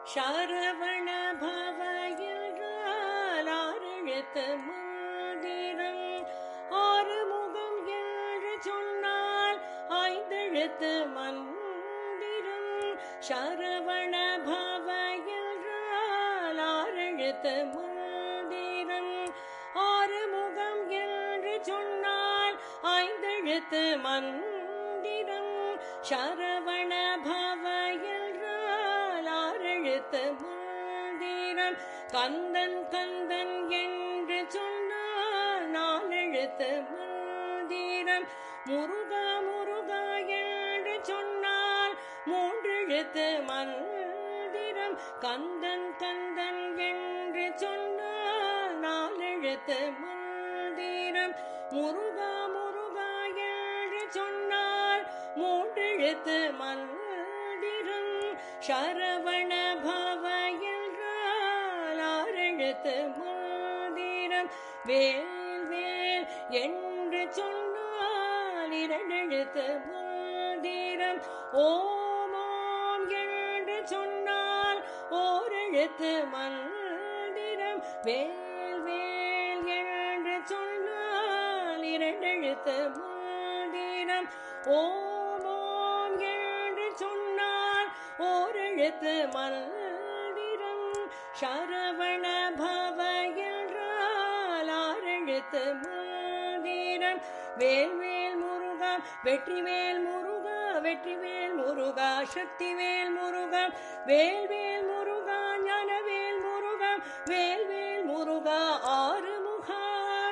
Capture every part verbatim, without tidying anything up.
சரவண பவ என்றால் ஆறெழுத்து மந்திரம். ஆறு முகம் என்று சொன்னால் ஐந்தெழுத்து மந்திரம். சரவண பவ என்றால் ஆறெழுத்து மந்திரம். ஆறு முகம் என்று சொன்னால் ஐந்தெழுத்து மந்திரம். சரவண பவ என்றால் ஆறெழுத்து மந்திரம். கந்தன் கந்தன் என்று சொன்னால் நாலெழுத்து மந்திரம். முருகா முருகா என்று சொன்னால் மூன்றெழுத்து மந்திரம். கந்தன் கந்தன் என்று சொன்னால் நாலெழுத்து மந்திரம். முருகா முருகா என்று சொன்னால் மூன்றெழுத்து மந்திரம். சரவண பவ என்றால் ஆறெழுத்து மந்திரம். வேல் வேல் என்று சொன்னால் இரண்டெழுத்து மந்திரம். ஓம் ஓம் என்று சொன்னால் ஓரெழுத்து மந்திரம். வேல் வேல் என்று சொன்னால் இரண்டெழுத்து மந்திரம். ஓம் ஓம் என்று சொன்னால் ஓரெழுத்து மந்திரம். சரவண பவ என்றால் ஆறெழுத்து மந்திரம். வேல் வேல் முருகா வெற்றிவேல் முருகா வெற்றிவேல் முருகா சக்திவேல் முருகா வேல் வேல் முருகா ஞானவேல் முருகா வேல் வேல் முருகா ஆறுமுகா.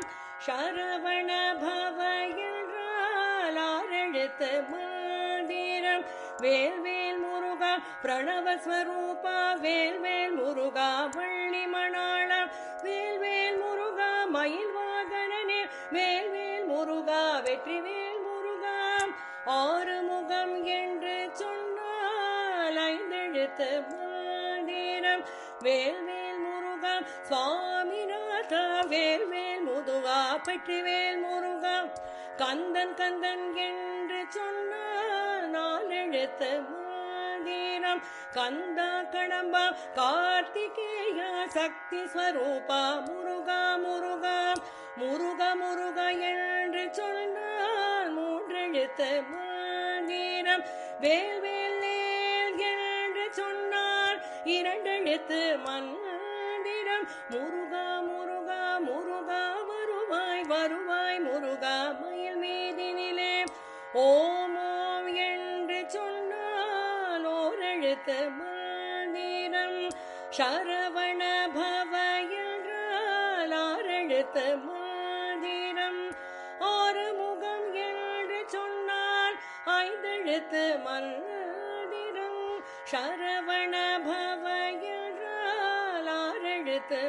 சரவண பவ என்றால் ஆறெழுத்து மந்திரம். வேல் வேல் முருகா பிரணவஸ்வரூபா வேல் வேல் முருகா வள்ளி மணாளா வேல் வேல் முருகா மயில் வாகனனே வேல் வேல் முருகா வெற்றிவேல் முருகா. ஆறு முகம் என்று சொன்னால் ஐந்தெழுத்து மந்திரம். வேல் வேல் முருகா சுவாமிநாதா வேல் வேல் முருகா வெற்றிவேல் முருகா. கந்தன் கந்தன் என்று சொன்னால் நாலெழுத்து மந்திரம். கந்தா கடம்பா கார்த்திகேயா சக்தி ஸ்வரூபா முருகா முருகா. முருக முருக என்று சொன்னால் மூன்றெழுத்து மந்திரம். வேல் வேல் என்று சொன்னால் இரண்டெழுத்து மந்திரம். முருகா முருகா முருகா வருவாய் வருவாய் முருகா மயில் மீதினிலே. ஓம் ஓம் என்று சொன்னால் ஓரெழுத்து மந்திரம். சரவண பவ என்றால் ஆறெழுத்து மந்திரம். ஆறு முகம் என்று சொன்னால் ஐந்தெழுத்து மந்திரம். சரவண பவ என்றால் ஆறெழுத்து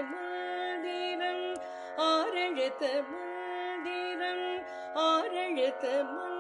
மந்திரம். ஆறெழுத்து மந்திரம். ஆறெழுத்து மந்திரம்.